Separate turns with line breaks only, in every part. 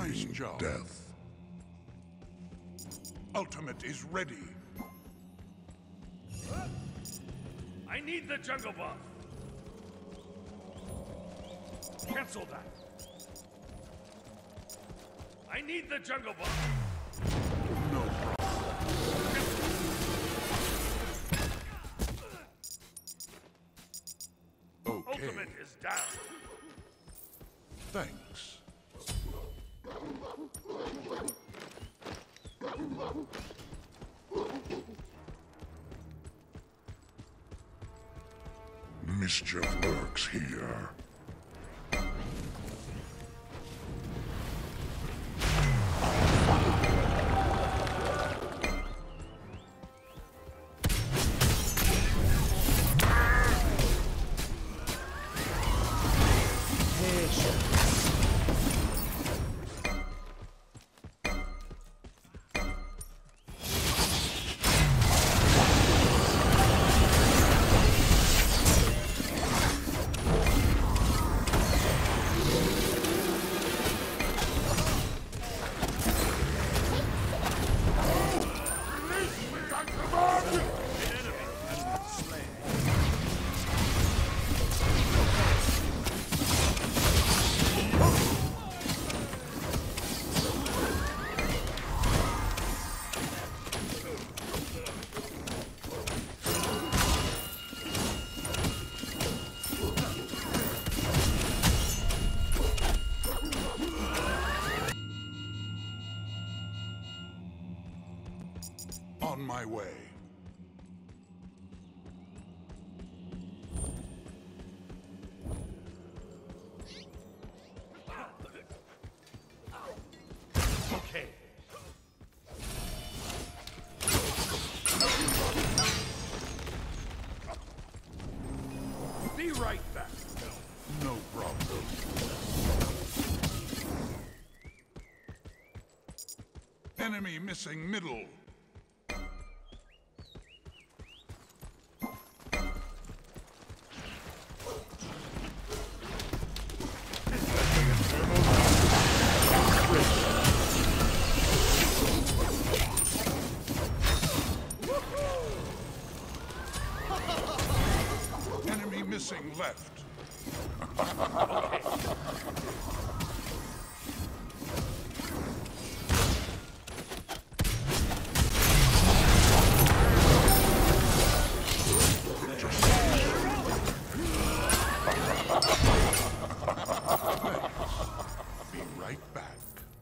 bring death.
Ultimate is ready.
I need the jungle buff. Cancel that. I need the jungle buff.
No problem. Okay.
Ultimate is down.
Thanks.
Mischief lurks here.
On my way.
Okay. Be right back.
No problem. Enemy missing middle. Enemy missing left. Be right back.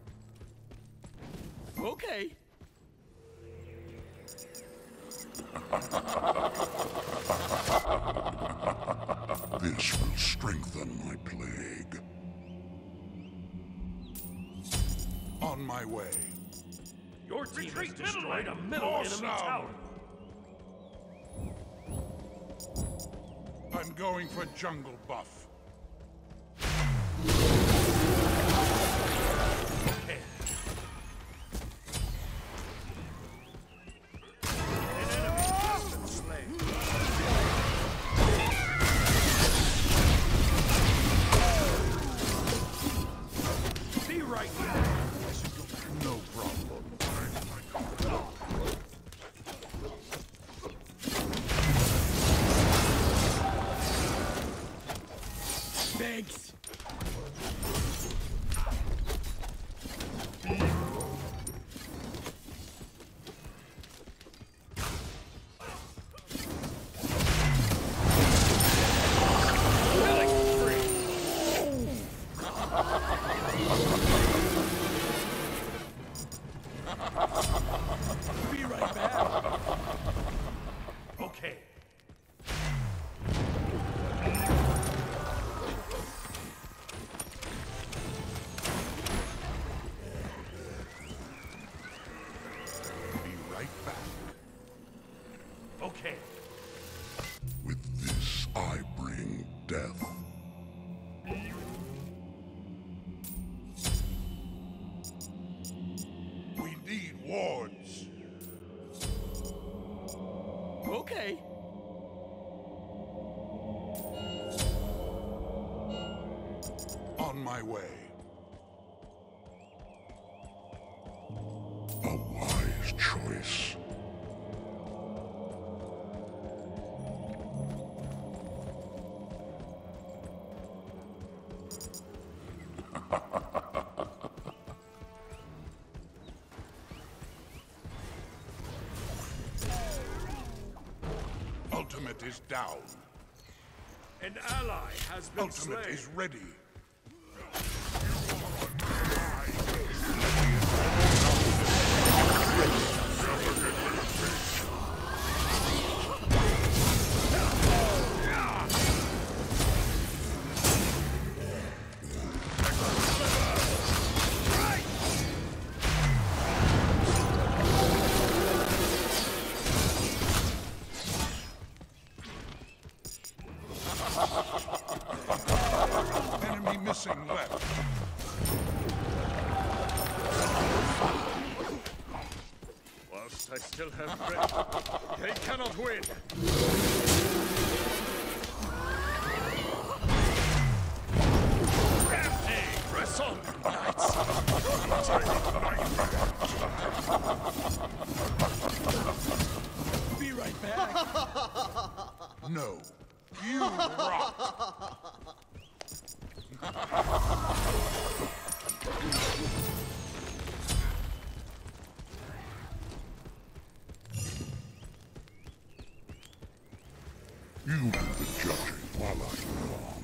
Okay.
This will strengthen my plague.
On my way.
Your team has destroyed a middle enemy tower.
I'm going for jungle buff.
Okay. An enemy has been slain. Be right back.
No problem.
Thanks. Be right back. Okay.
Be right back.
Okay.
With this, I bring death.
We need wards.
Okay.
On my way.
choice.
Ultimate is down.
An ally has been
Ultimate
slain.
is ready. Enemy missing left.
Whilst I still have breath, they cannot win. Rampage! Press on, knights!
Be right back.
No. You rock.
You do the judging while I'm gone.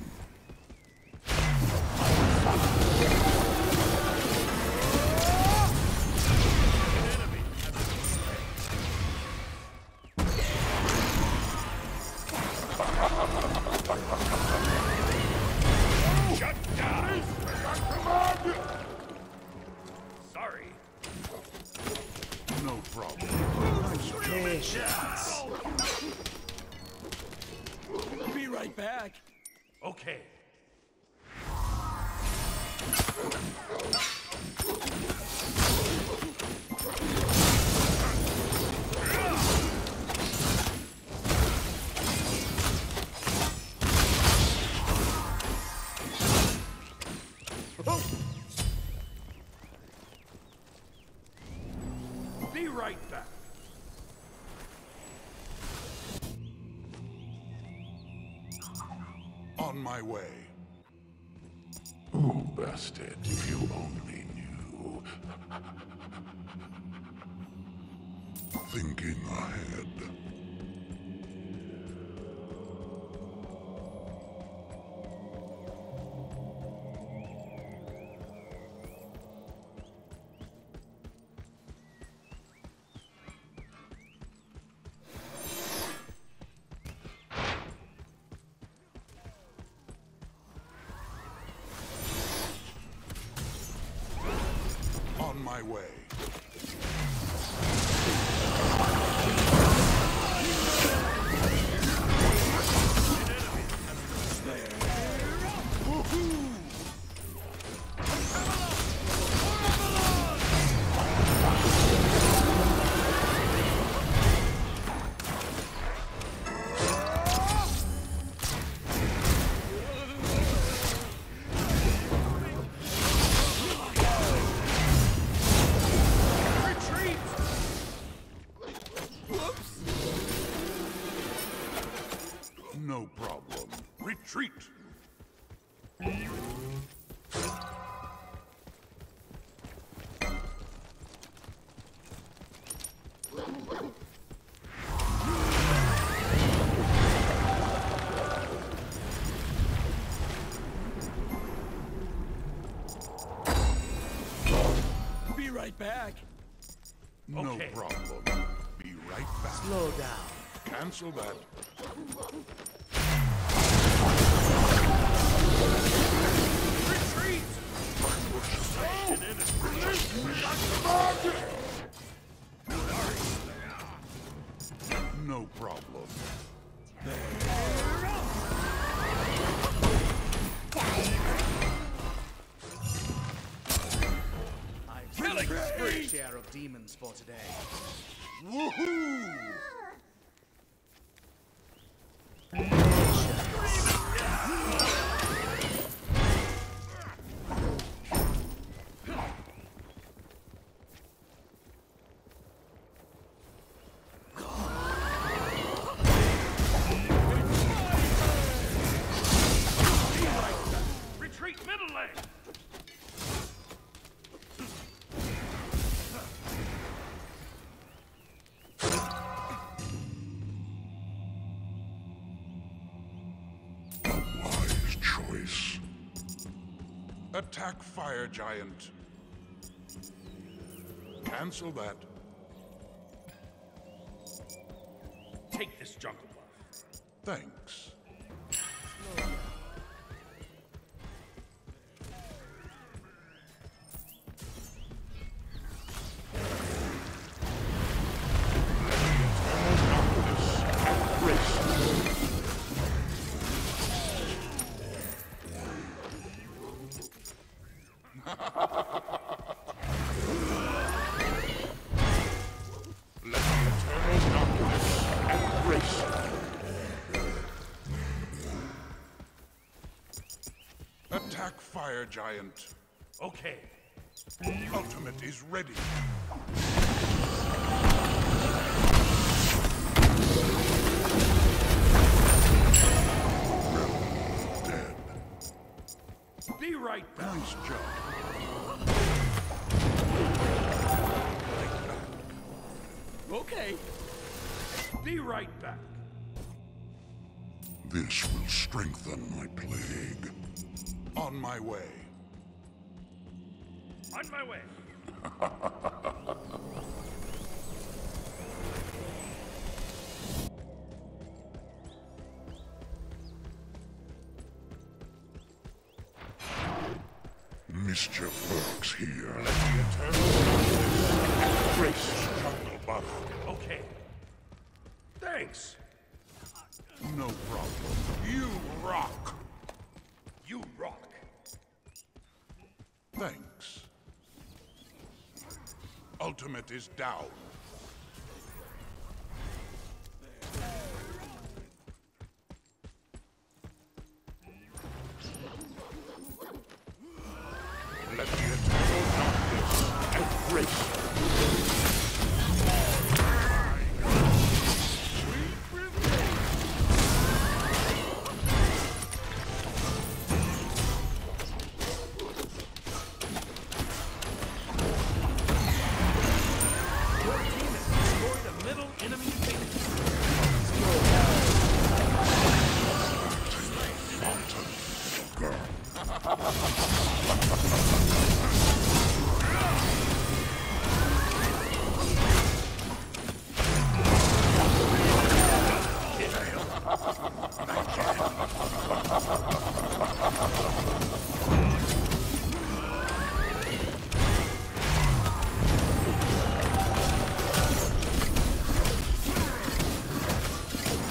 Shut down! Sorry.
No problem.
Patience. Be right back.
Okay. Be right back.
On my way.
Oh, bastard, if you only knew. Thinking ahead.
On my way. No problem. Retreat!
Be right back.
No
Okay.
problem. Be right back.
Slow down.
Cancel that.
Retreat!
No problem.
Killing spree. Share of demons for today.
Woohoo! Attack fire giant. Cancel that.
Take this jungle buff.
Thanks. Attack fire giant.
Okay.
Ultimate is ready. Dead.
Be right back.
Nice job.
Okay. Be right back.
This will strengthen my plague.
On my way.
On my way.
Mischief lurks here.
Grace jungle buff.
Okay. Thanks.
No problem. You rock.
You rock.
Thanks. Ultimate is down. Let the eternal darkness embrace you.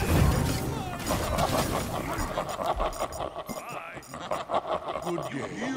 Good game.